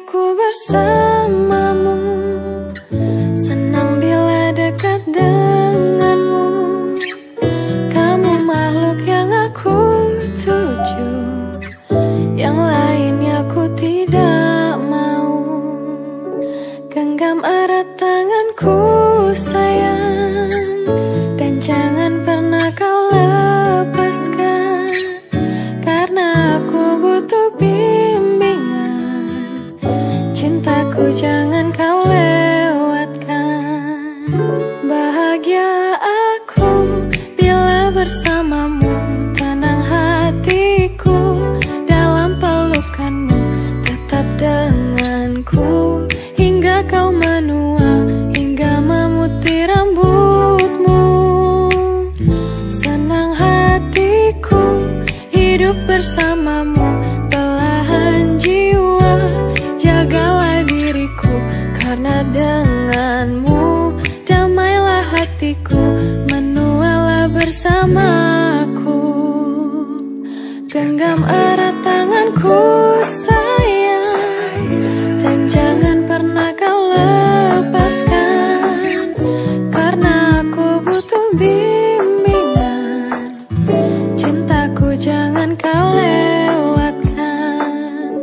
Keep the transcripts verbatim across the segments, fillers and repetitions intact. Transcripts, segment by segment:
aku bersamamu. Senang bila dekat denganmu. Kamu makhluk yang aku tuju, yang lainnya aku tidak mau. Genggam erat tanganku sayang, dan jangan pernah kau lepaskan, karena aku butuh bimbingan. Cintaku jangan kau lewatkan. Bahagia aku bila bersamamu, tenang hatiku dalam pelukanmu. Tetap denganku hingga kau menua, hingga memutih rambutmu. Senang hatiku hidup bersamamu, belahan jiwa jagalah diriku, karena denganmu damailah hatiku, menualah bersamaku. Genggam erat tanganku sayang, dan jangan pernah kau lepaskan, karena aku butuh bimbingan. Cintaku jangan kau lewatkan.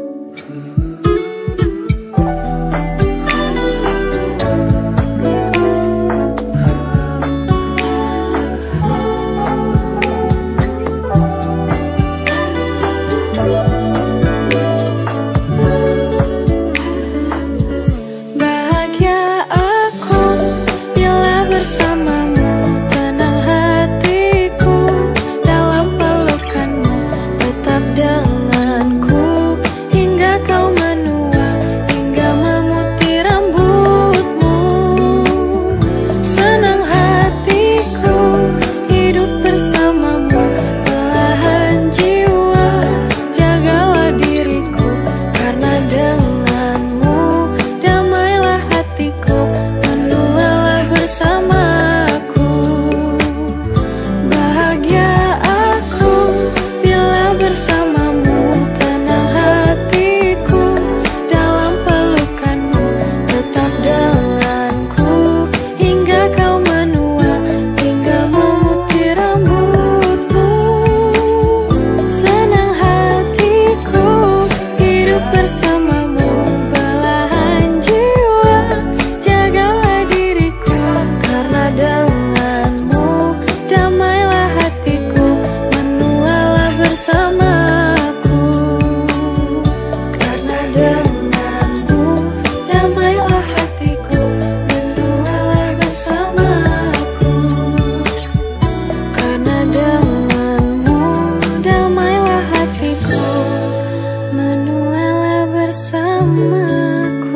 Bahagia aku bila bersamamu, tenang hatiku dalam pelukanmu. Tetap denganku hingga kau menua, hingga memutih rambutmu. Senang hatiku hidup bersamamu, belahan jiwa jagalah diriku, karena denganmu damailah hatiku, menualah bersamaku. Bahagia aku bila bersamamu, tenang hatiku dalam pelukanmu. Tetap denganku hingga kau menua, hingga memutih rambutmu. Senang hatiku hidup bersamamu, belahan jiwa jagalah diriku, karena denganmu damailah hatiku, menualah bersamaku. Karena denganmu damailah hatiku, menualah bersamaku. Karena denganmu damailah hatiku, menualah bersamaku.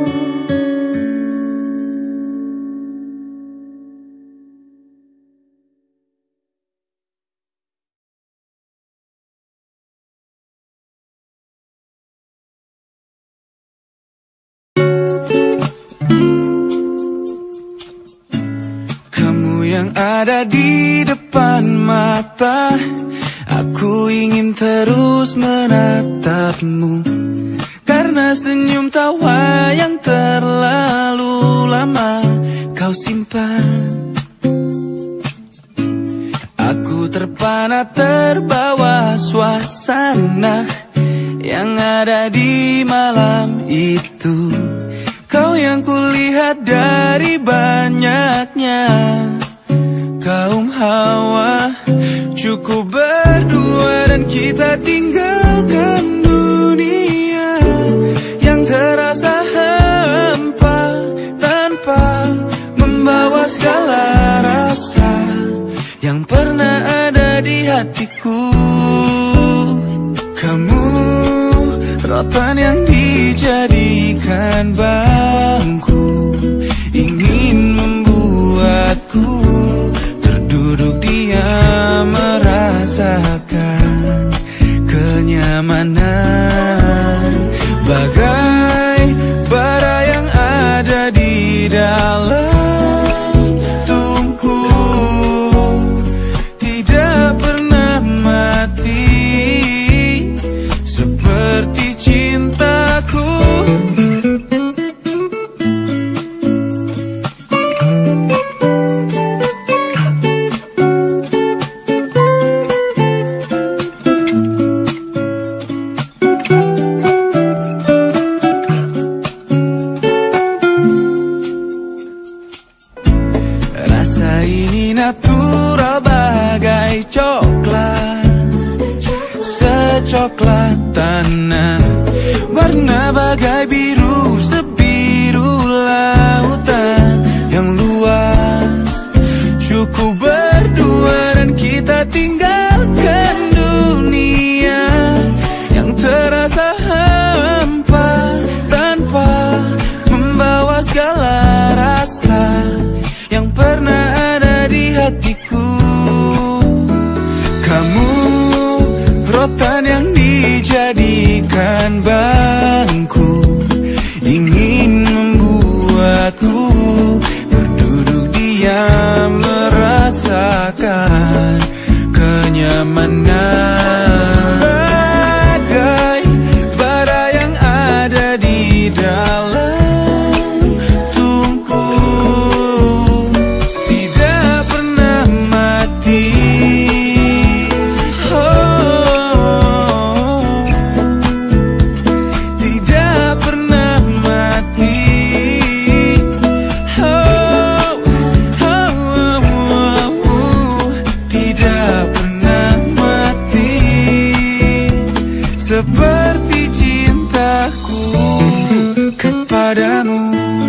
Kamu yang ada di depan mata, aku ingin terus menatapmu, karena senyum tawa yang terlalu lama kau simpan. Aku terpana terbawa suasana yang ada di malam itu. Kau yang kulihat dari banyaknya kaum hawa. Cukup berdua dan kita tinggalkan dunia yang terasa hampa, tanpa membawa segala rasa yang pernah ada di hatiku. Kamu rotan yang dijadikan bangku, ingin membuatku terduduk diam merasakan kenyamanan. Rasa ini natural bagai coklat, secoklat tanah. Warna bagai biru, sebiru lautan yang luas. Cukup berdua dan kita tinggalkan dunia yang terasa hampa, tanpa membawa segala rasa yang pernah ada di hatiku. Kamu rotan yang dijadikan bangku, ingin membuatku berduduk diam merasakan kenyamanan. Bagai bara yang ada di dalam tubuhku, tidak pernah mati. Oh, tidak pernah mati. Oh, oh, oh, oh, tidak pernah mati. Seperti cintaku kepadamu.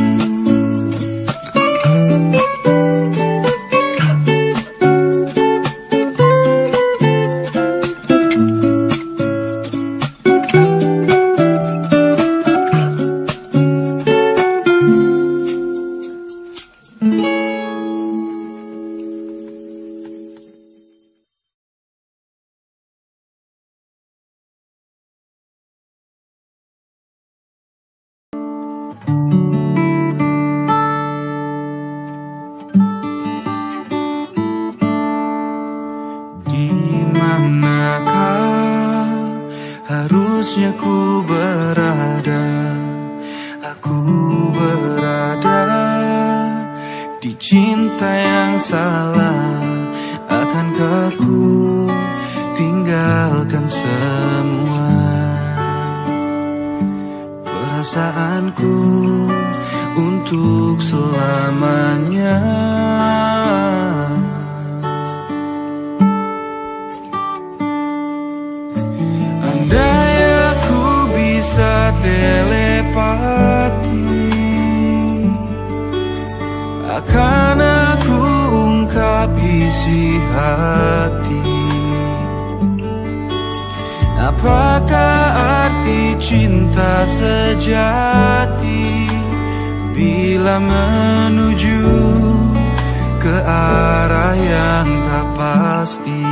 Di manakah harusnya ku berada? Aku berada di cinta yang salah. Akankah ku tinggalkan semua perasaanku untuk selamanya? Andai aku bisa telepati, akan aku ungkap isi hati. Apakah arti cinta sejati bila menuju ke arah yang tak pasti?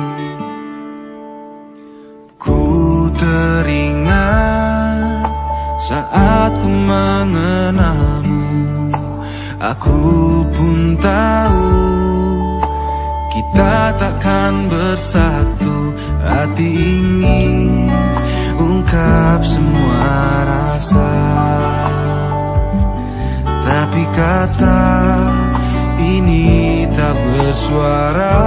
Ku teringat saat ku mengenalmu, aku pun tahu kita takkan bersatu. Hati ingin ungkap semua rasa, tapi kata ini tak bersuara.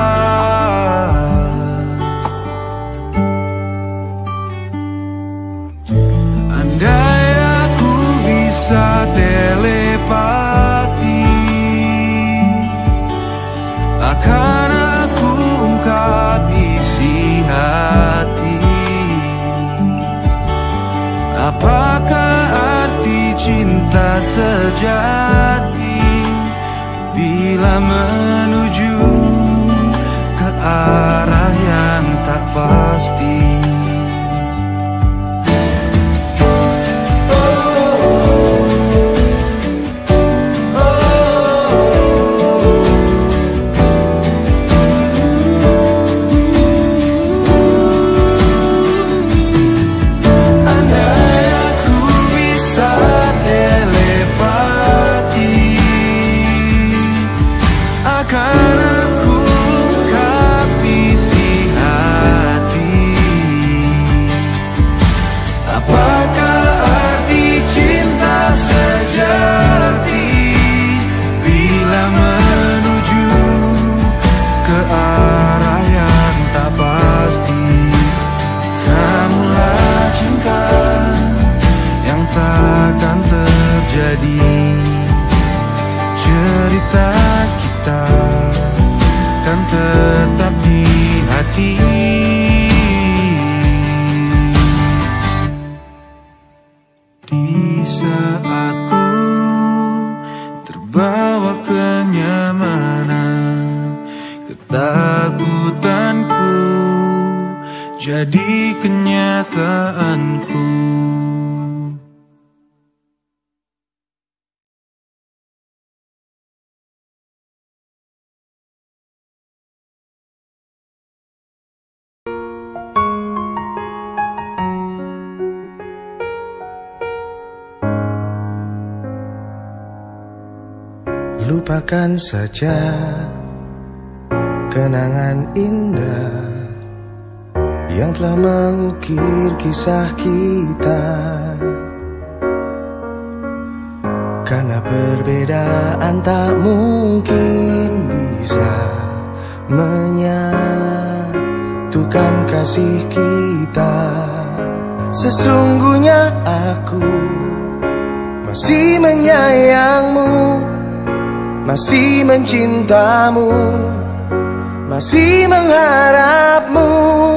Andai aku bisa telepati, akan aku ungkap isi hati. Apakah arti cinta sejati bila menuju ke arah yang tak pasti? Takkan terjadi cerita kita kan tetap di hati. Di saat ku terbawa kenyamanan, ketakutanku jadi kenyataanku. Lupakan saja kenangan indah yang telah mengukir kisah kita. Karena perbedaan tak mungkin bisa menyatukan kasih kita. Sesungguhnya aku masih menyayangmu, masih mencintamu, masih mengharapmu.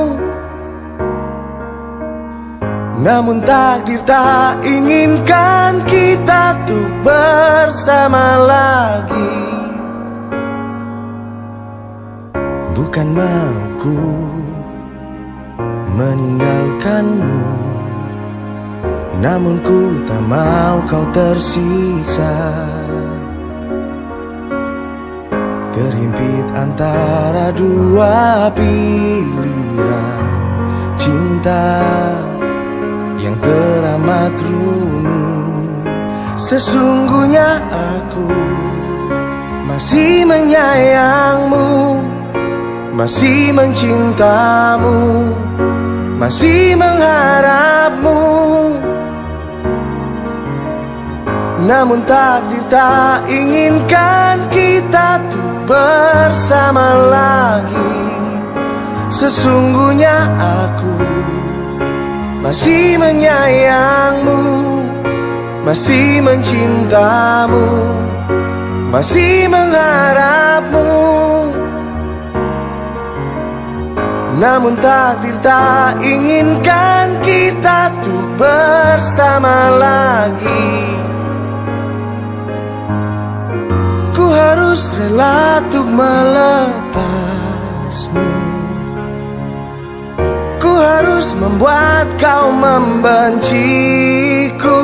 Namun takdir tak inginkan kita tuh bersama lagi. Bukan mauku meninggalkanmu, namun ku tak mau kau tersiksa. Terhimpit antara dua pilihan cinta yang teramat rumit. Sesungguhnya aku masih menyayangmu, masih mencintamu, masih mengharapmu. Namun takdir tak inginkan kita tuh bersama lagi. Sesungguhnya aku masih menyayangmu, masih mencintamu, masih mengharapmu. Namun takdir tak inginkan kita tuh bersama lagi. Ku harus rela untuk melepasmu, ku harus membuat kau membenciku.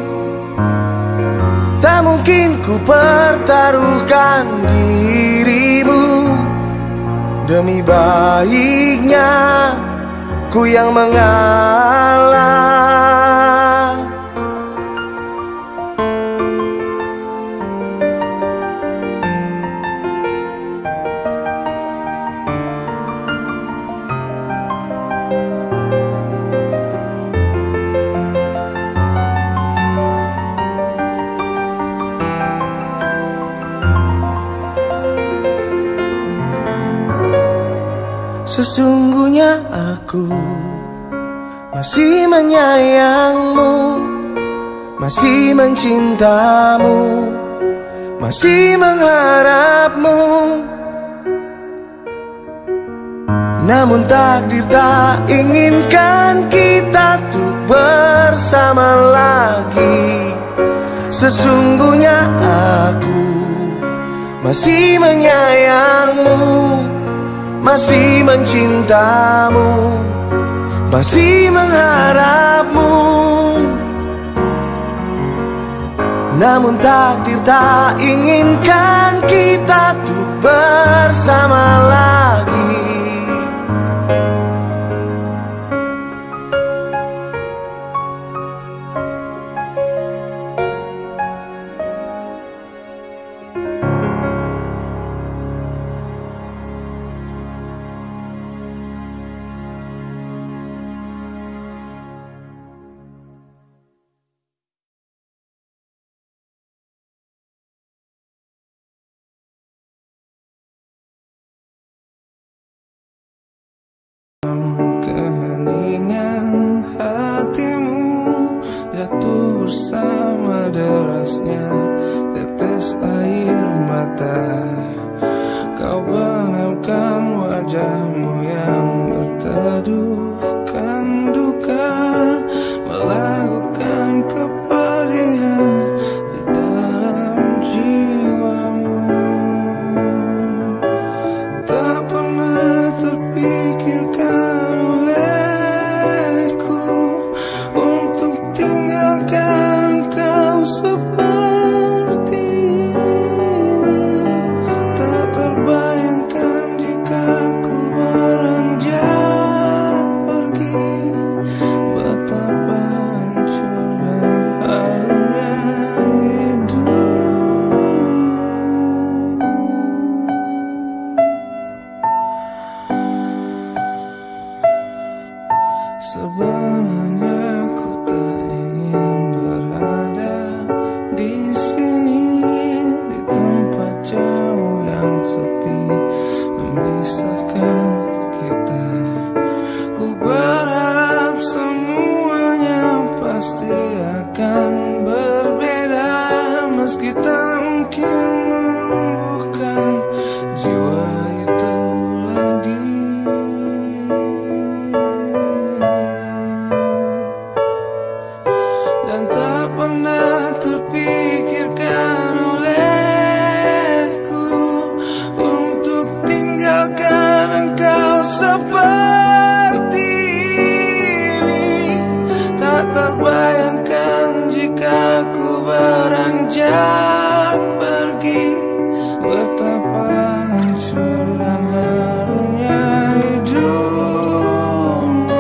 Tak mungkin ku pertaruhkan dirimu demi baiknya ku yang mengalah. Sesungguhnya aku masih menyayangmu, masih mencintamu, masih mengharapmu. Namun takdir tak inginkan kita tuh bersama lagi. Sesungguhnya aku masih menyayangmu, masih mencintamu, masih mengharapmu. Namun takdir tak inginkan kita tuh bersama lagi. Keheningan hatimu jatuh bersama derasnya tetes air mata betapa hancur dan harunya hidupmu.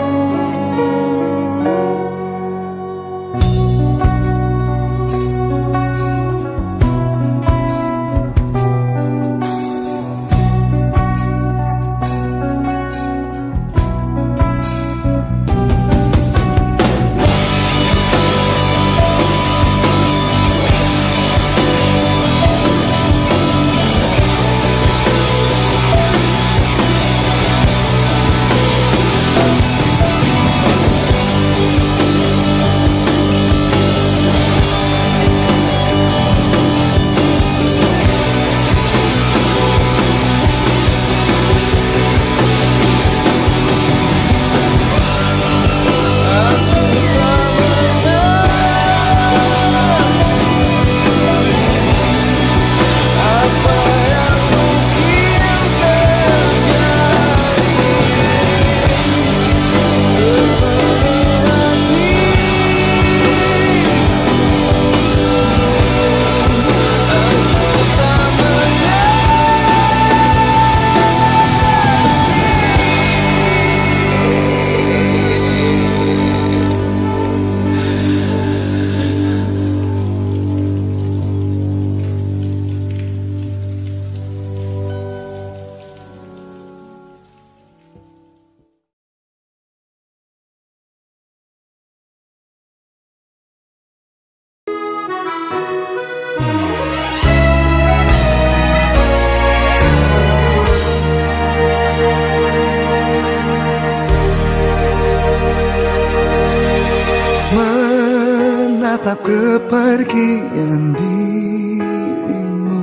Menatap kepergian dirimu,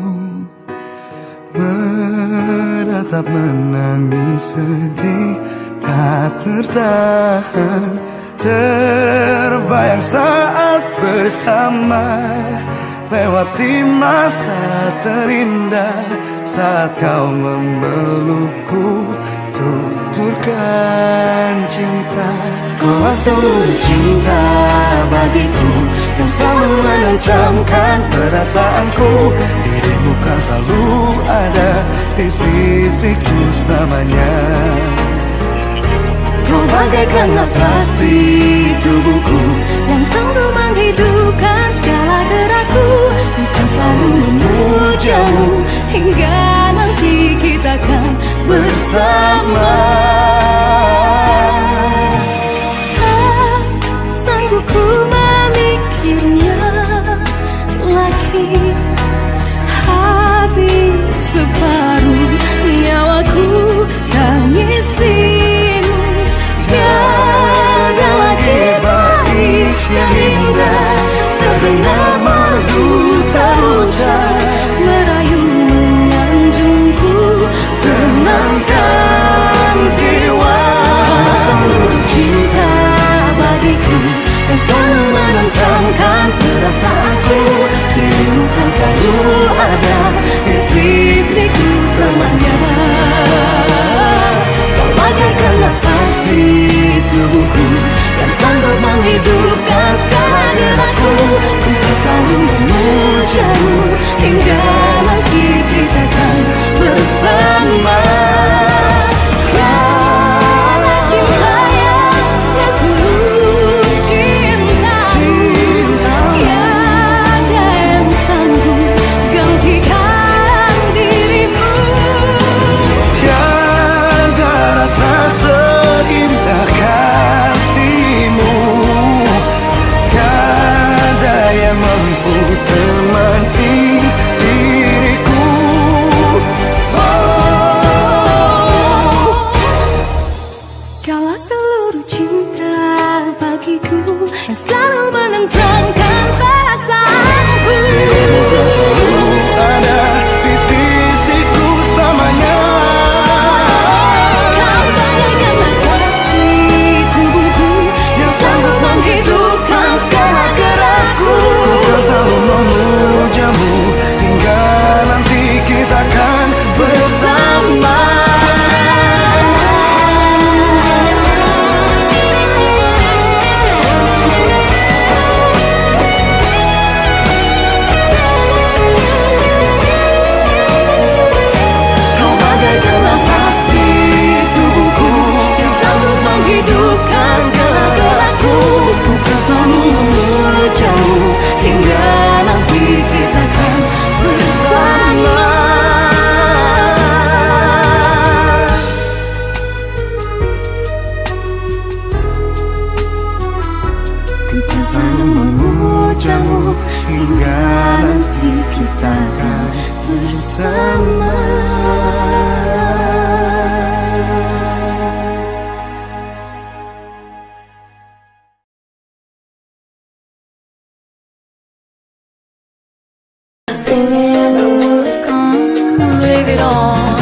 menatap menangis sedih tak tertahan, terbayang saat bersama, lewati masa terindah saat kau memelukku, tuturkan cinta. Kau seluruh cinta bagiku yang selalu menenteramkan perasaanku. Dirimu kan selalu ada di sisiku selamanya. Kau bagaikan nafas di tubuhku yang sanggup menghidupkan segala gerakku. Bukan selalu memujamu hingga nanti kita akan bersama. Tak sanggup ku memikirnya lagi, habis separuh nyawaku tangisimu. Tiada lagi baik yang indah terdengar merdu terucap, merayu menyanjungku, tenangkan it on.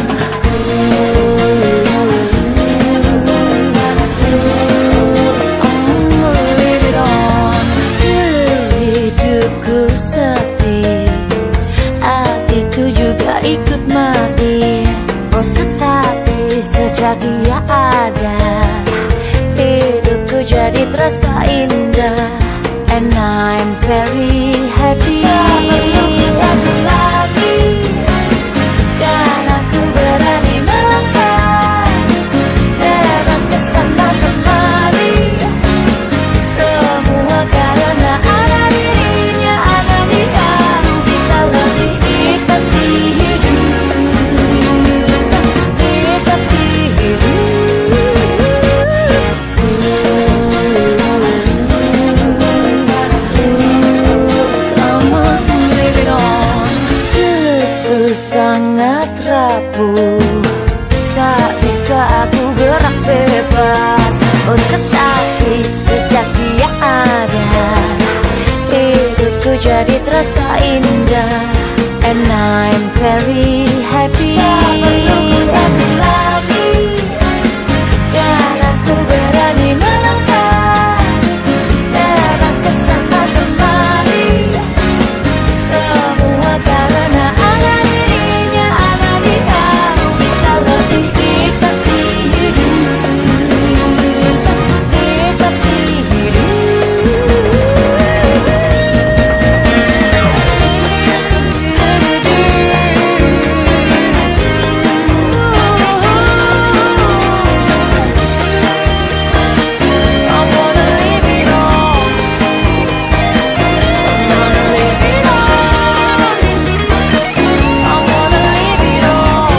Leave it on. Hidupku sepi, hatiku juga ikut mati. Oh tetapi sejak dia ada, hidupku jadi terasa indah. And I'm very happy. Tak perlu aku lagi, dan aku berani melangkah bebas kesana kemari. Semua karena ada dirinya, ada dia. Aku bisa lebih nikmati hidup, nikmati hidup. Sangat rapuh, tak bisa aku gerak bebas. Oh tetapi sejak dia ada, hidupku jadi terasa indah. And I'm very happy. Tak perlu aku lagi, dan aku berani melangkah bebas kesana kemari. Semua karena ada dirinya, ada dia. Aku bisa lebih nikmati hidup, nikmati hidup. I wanna live it on. I wanna live it on. I wanna live it on.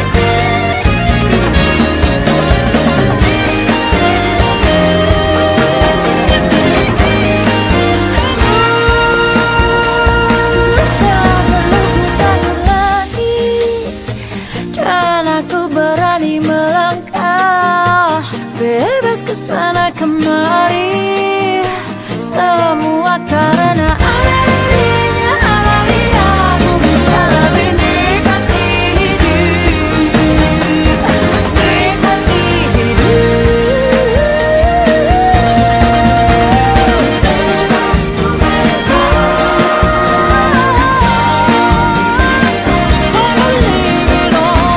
Tak perlu ku takut lagi, dan aku berani melangkah bebas kesana kemari. Semua karena ada dirinya, ada dia. Aku bisa lebih nikmati hidup, nikmati hidup. Bebas ku bebas, wanna live it on.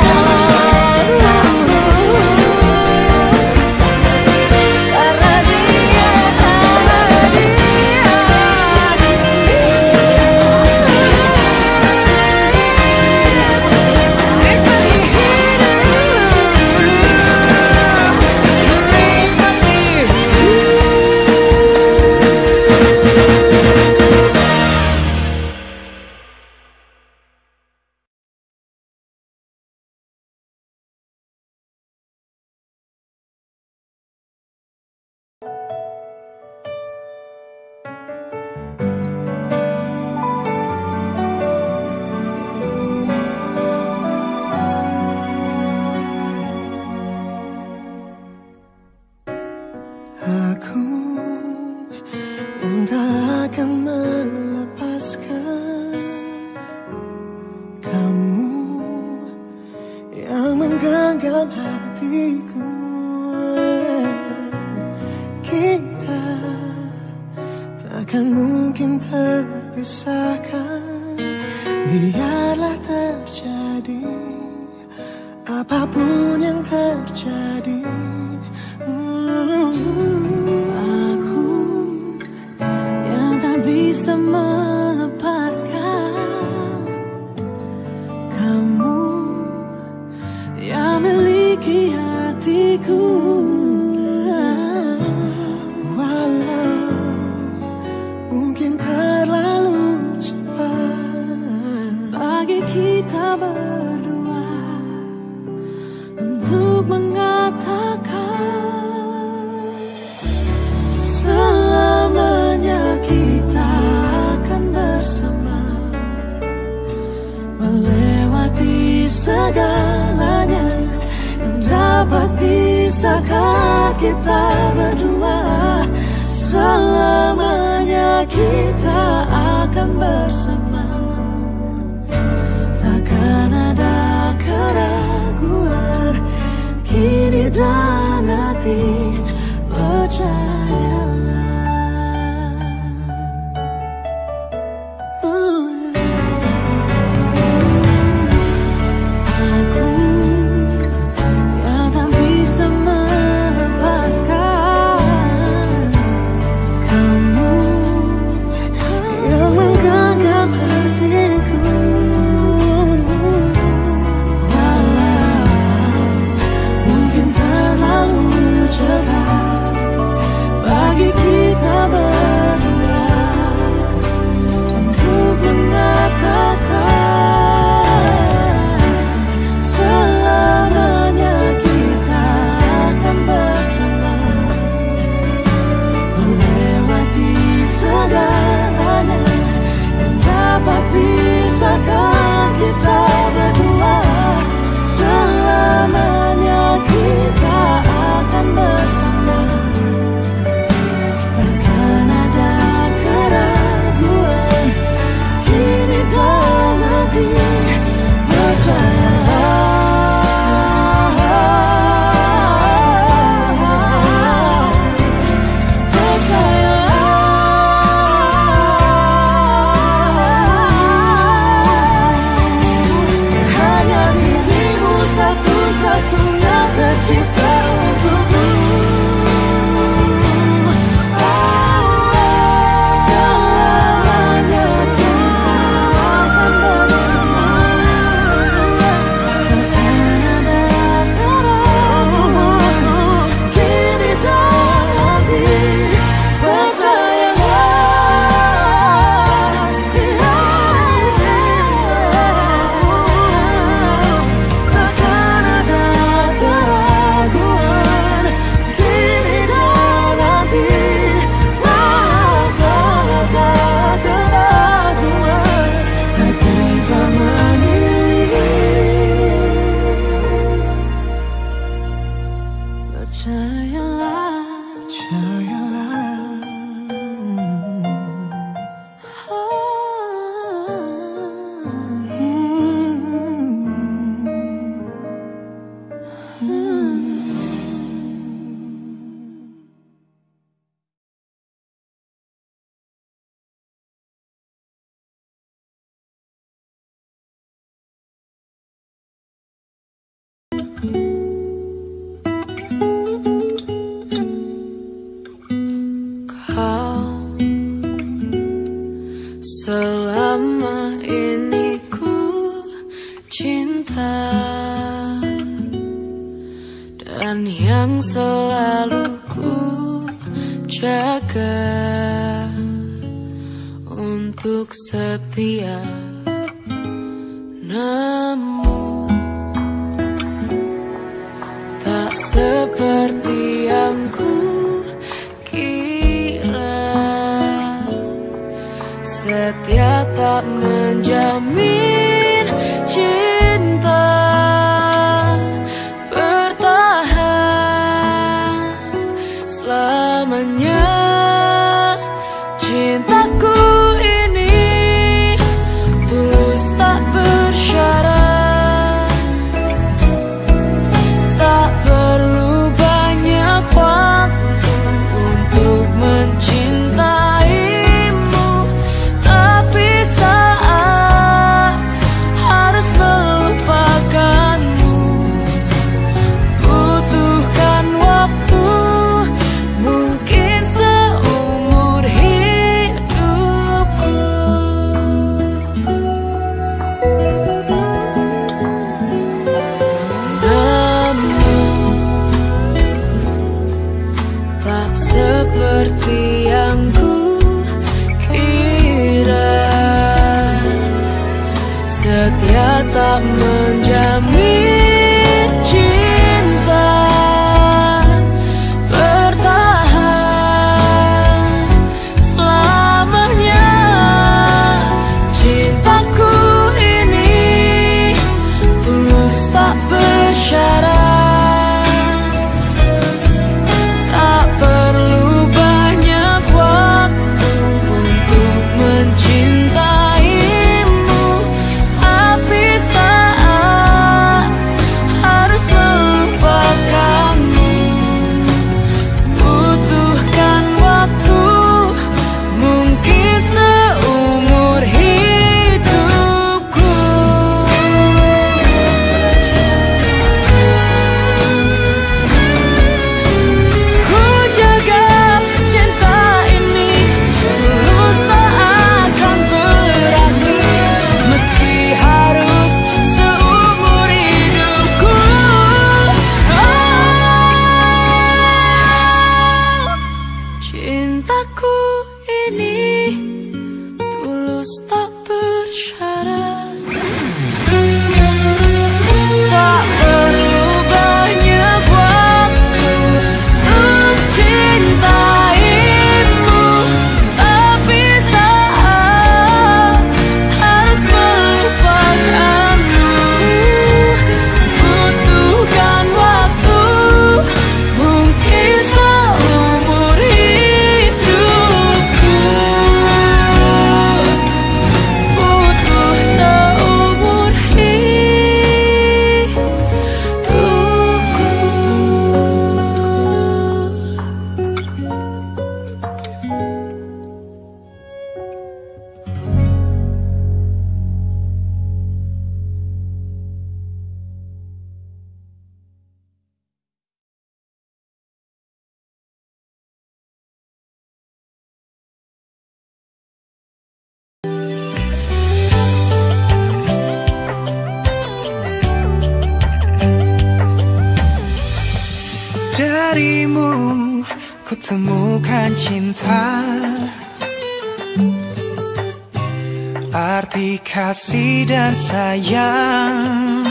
Karena dia, karena Aku entah akan melepaskan kamu yang menggenggam hatiku. Kita takkan mungkin terpisahkan, biarlah terjadi apapun yang terjadi. Aku yang tak bisa melepaskan kamu yang miliki hatiku. Walau mungkin terlalu cepat Bagi kita berdua untuk mengatakan selamanya kita akan bersama, melewati segalanya yang dapat pisahkan kita berdua. Selamanya kita akan bersama, takkan ada hati, percayalah. Aku yang tak bisa melepaskan kamu, yang menggenggam hatiku. Walau mungkin terlalu cepat bagi kita berdua untuk mengatakan selamanya kita akan bersama, melewati segalanya yang dapat pisahkan kita berdua. Selamanya kita akan bersama, takkan ada keraguan kini dan nanti. Hanya dirimu satu-satunya tercipta untukku. Selamanya kita akan bersama, takkan ada keraguan kini dan nanti. Percayalah, takkan ada keraguan kini dan nanti. Takkan ada keraguan ketika memilih. Percayalah, kau selama ini ku cinta, dan yang selalu ku jaga untuk setia. Namun tak seperti yang ku kira, setia tak menjamin cinta bertahan selamanya. Cintaku ini tulus tak bersyarat, tak perlu banyak waktu untuk mencintaimu, tapi saat harus melupakanmu butuhkan waktu, mungkin seumur hidupku. Namun tak seperti yang ku kira, setia tak menjamin cinta bertahan selamanya. Cintaku ini tulus tak bersyarat, tak perlu banyak waktu untuk mencintaimu, tapi saat harus melupakanmu darimu ku temukan cinta, arti kasih dan sayang,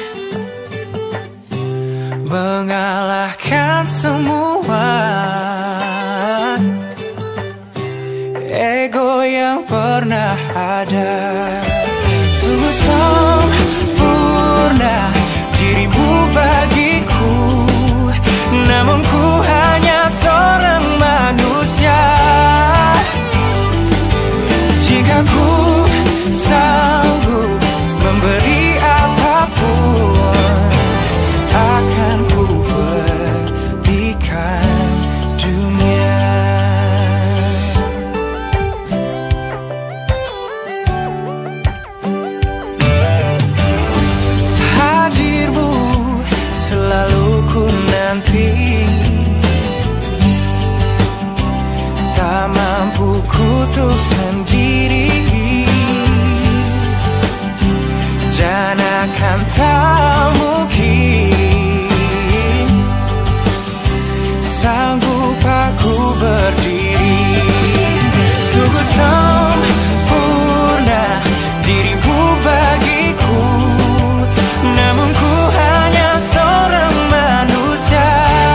mengalahkan semua ego yang pernah ada. Sungguh sempurna dirimu bagiku, namun ku hanya seorang manusia. Jika ku sanggup memberi apapun, akan ku berikan dunia. Hadirmu selalu ku nanti, tak mampu kutuk sendiri, dan akan tak mungkin sanggup aku berdiri. Sungguh sempurna dirimu bagiku, namun ku hanya seorang manusia.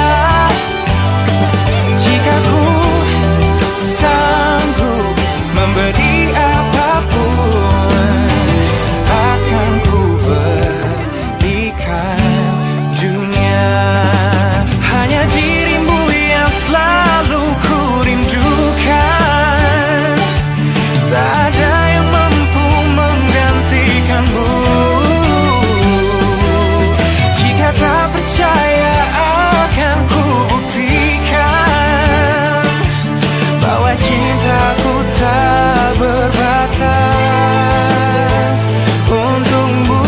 Jika ku sanggup memberi apapun, akan ku berikan dunia. Hanya dirimu yang selalu ku rindukan, tak ada yang mampu menggantikanmu. Jika tak percaya, akan ku buktikan bahwa cintaku tak berbatas untukmu.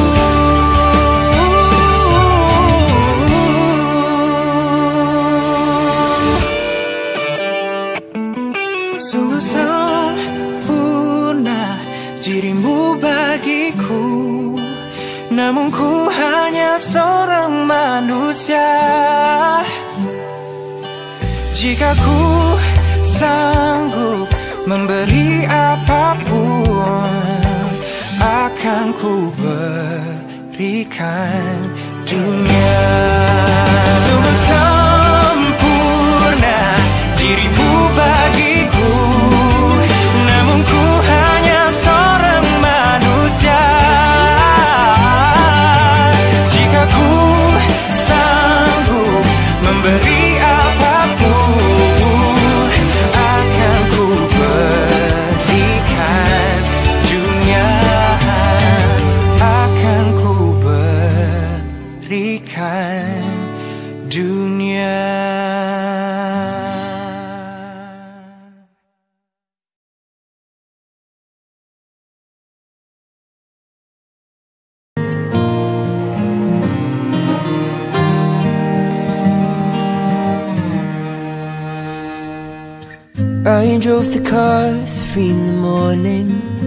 Sungguh sempurna dirimu bagiku, namun ku hanya seorang manusia. Jika ku sanggup memberi apapun, akan ku berikan dunia. Sungguh sempurna dirimu bagiku, namun ku hanya seorang manusia. Jika ku sanggup memberi apapun, akan ku berikan dunia. Akan ku berikan dunia. I drove the car three in the morning,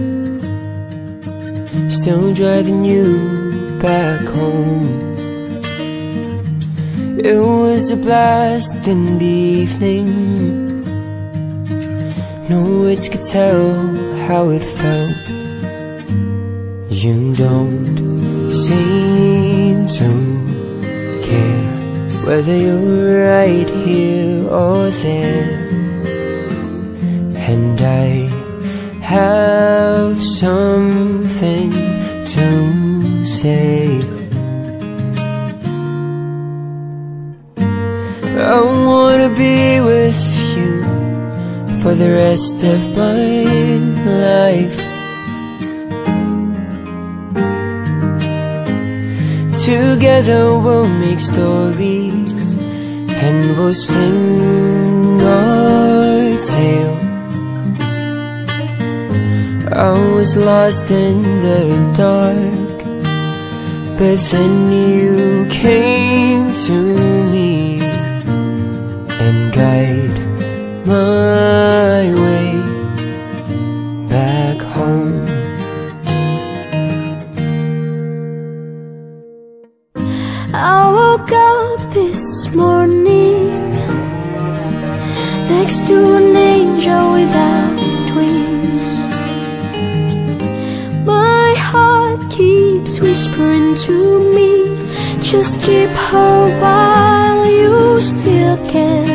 still driving you back home. It was a blast in the evening, no words could tell how it felt. You don't seem to care whether you're right here or there, and I have something to say. I wanna be with you for the rest of my life. Together we'll make stories and we'll sing our tale. I was lost in the dark, but then you came to me and guide my way back home. I woke up this morning to an angel without wings. My heart keeps whispering to me, just keep her while you still can.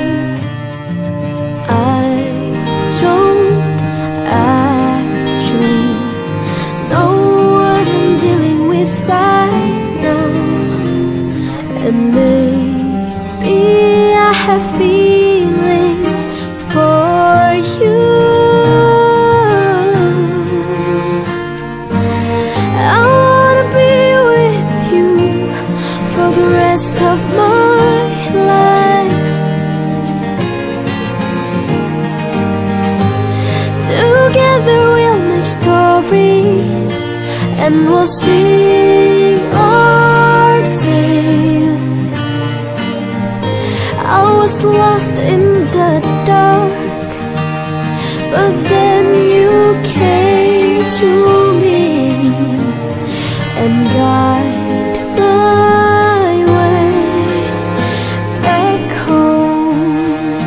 I don't actually know what I'm dealing with right now, and maybe I have feelings for you. I wanna be with you for the rest of my life. Together we'll make stories and we'll sing our tale. I was lost in the dark, but then you came to me and guided my way back home.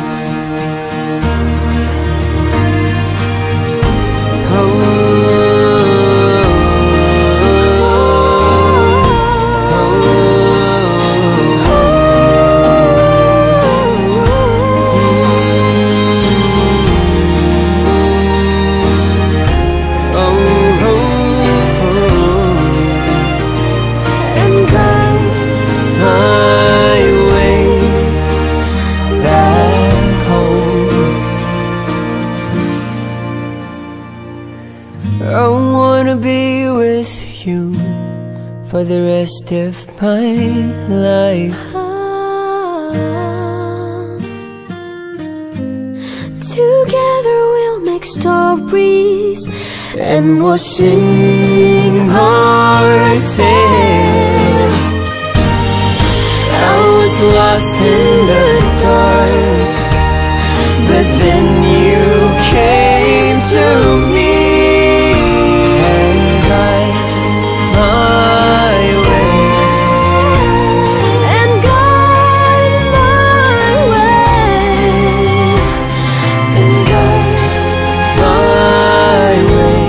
And guide My way back home. I wanna be with you for the rest of my life. Together we'll make stories And we'll sing our tale. I was lost in the dark, but then you came to me and guided my way. and guide my way. And guide my way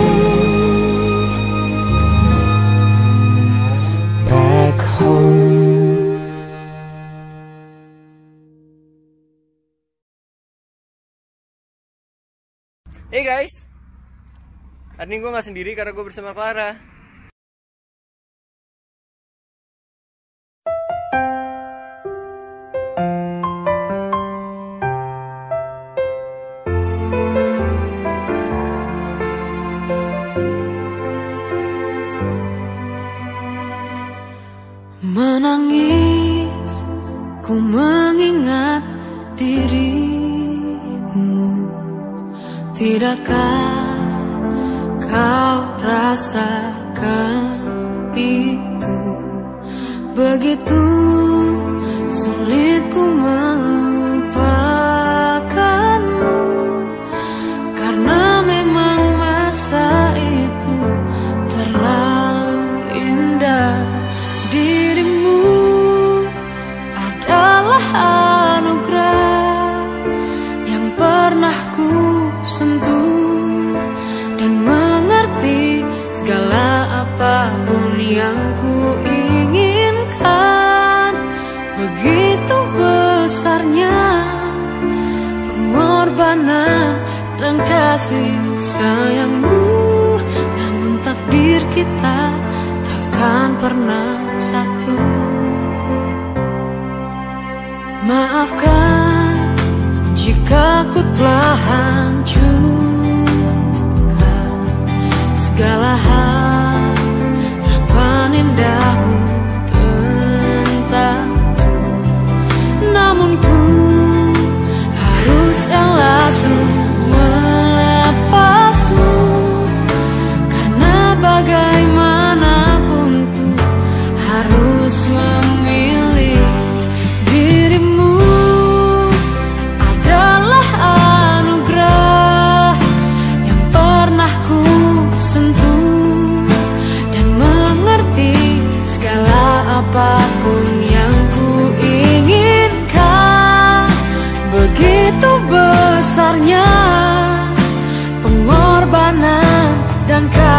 back home. Hey guys, hari ini gue gak sendiri karena gue bersama Clara. Menangis, ku mengingat dirimu. Tidakkah kau rasakan itu? Begitu sulit ku melupakanmu, karena memang masa itu terlalu indah. Dirimu adalah anugerah yang pernah ku sentuh dan mengerti segala apapun yang ku inginkan. Begitu besarnya pengorbanan dan kasih sayangmu, namun takdir kita takkan pernah satu. Maafkan jika ku telah hancurkan segala harapan indahmu tentangku, namun ku harus elakku melepasmu, karena bagaimanapun ku harus memilih. Dirimu adalah anugerah yang pernah ku sentuh dan mengerti segala apapun yang ku inginkan. Begitu besar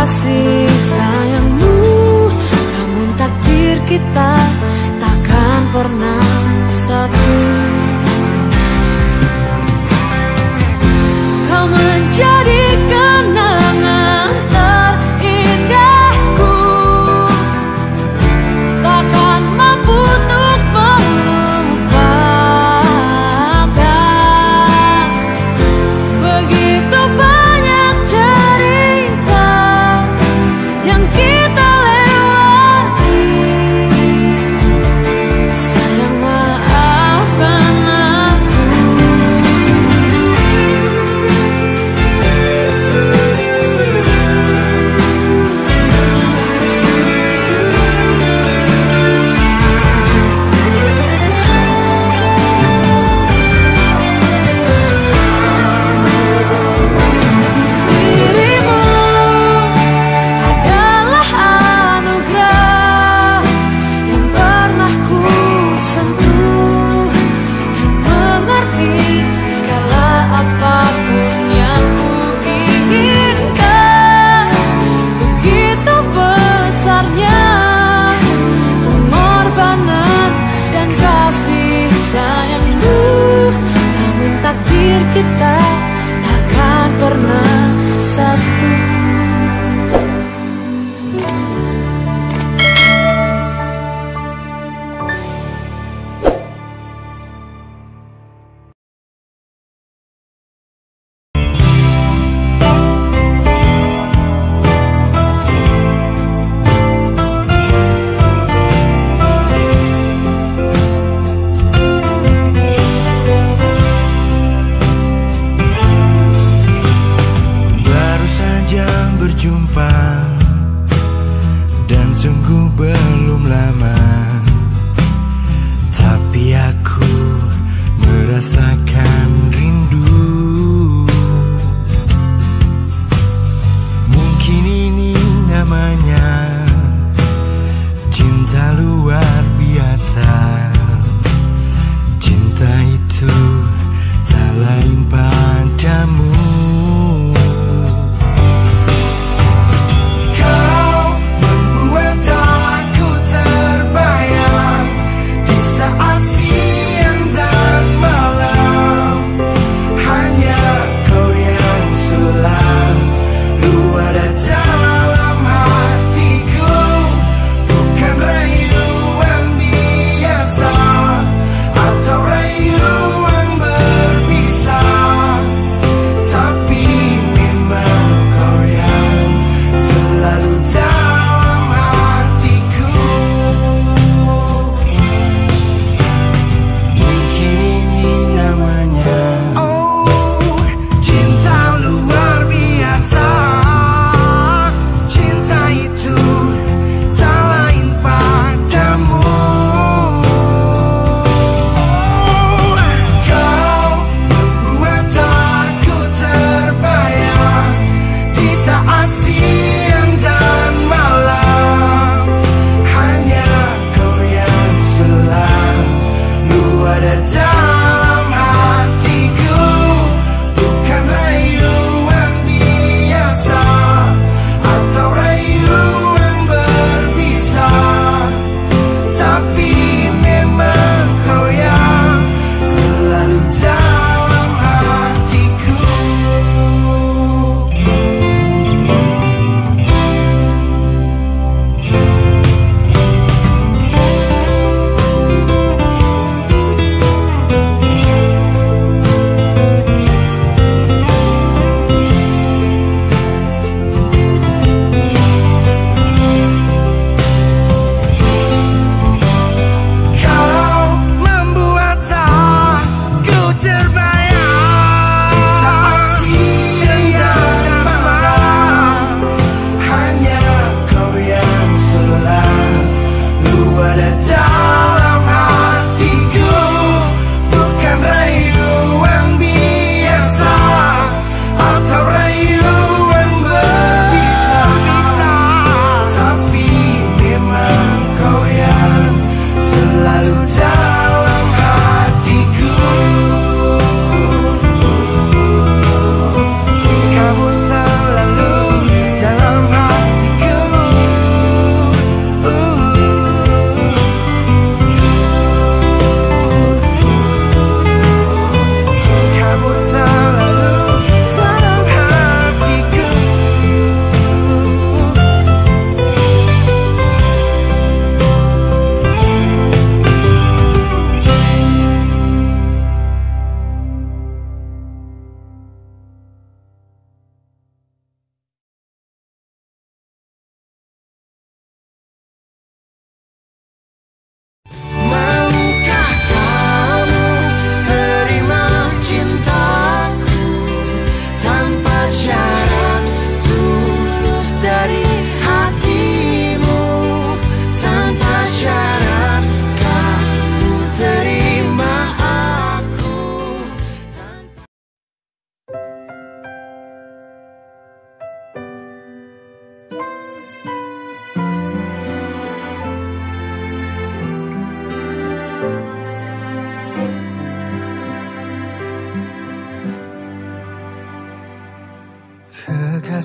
kasih sayangmu. Namun takdir kita takkan pernah satu. Kau menjadi kenangan terindahku, takkan mampu untuk melupakan. Begitu banyak cerita yang kita lewati. Sayang, maafkan aku. Dirimu adalah anugerah yang pernah ku sentuh dan mengerti segala apapun yang ku inginkan. Begitu besarnya pengorbanan dan kasih sayangmu. Namun takdir kita takkan pernah satu.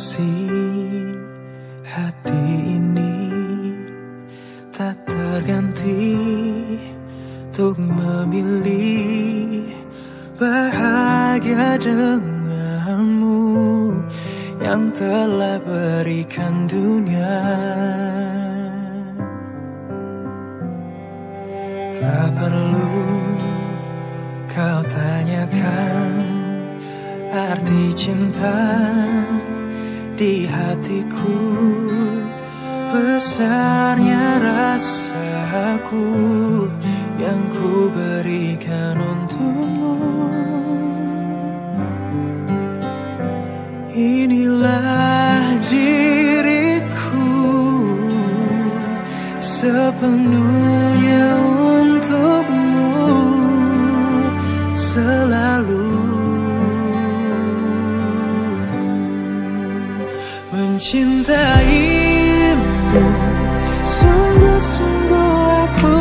kasih, hati ini tak terganti untuk memilih bahagia denganmu yang telah berikan dunia. Tak perlu kau tanyakan arti cinta di hatiku, besarnya rasaku yang ku berikan untukmu. Inilah diriku sepenuhnya untukmu, selalu mencintaimu. Sungguh-sungguh aku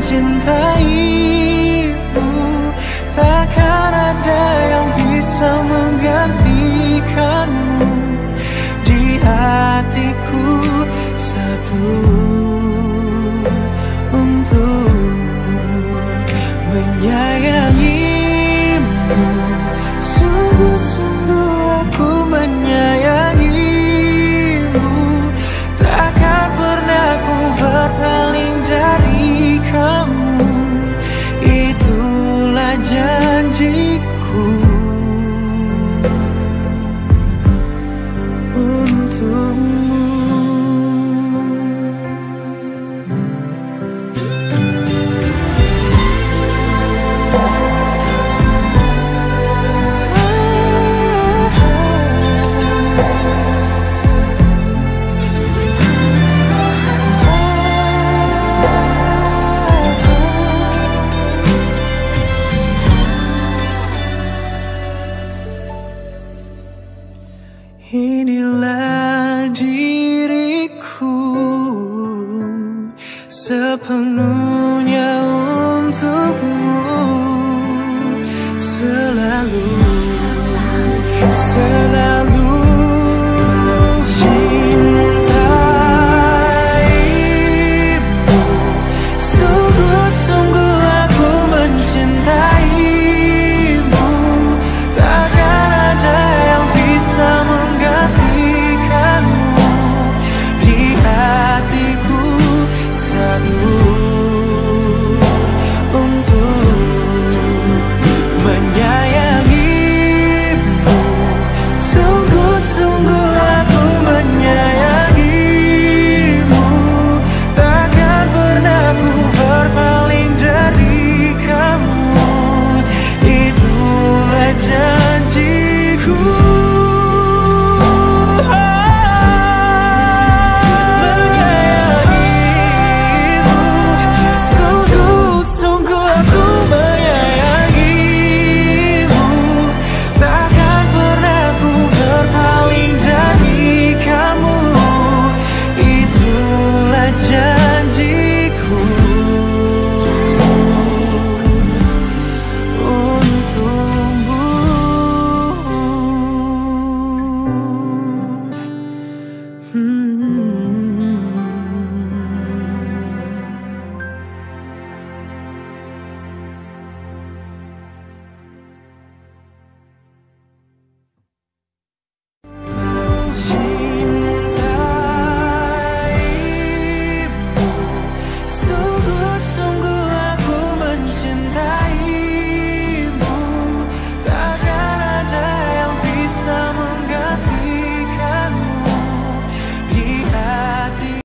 mencintaimu, takkan ada yang bisa menggantikanmu di hatiku. Satu untuk menyayangimu. Sungguh-sungguh aku menyayangimu, takkan pernah ku berpaling dari kamu. Itulah janjiku untukmu. Inilah diriku sepenuhnya untukmu, selalu, selalu.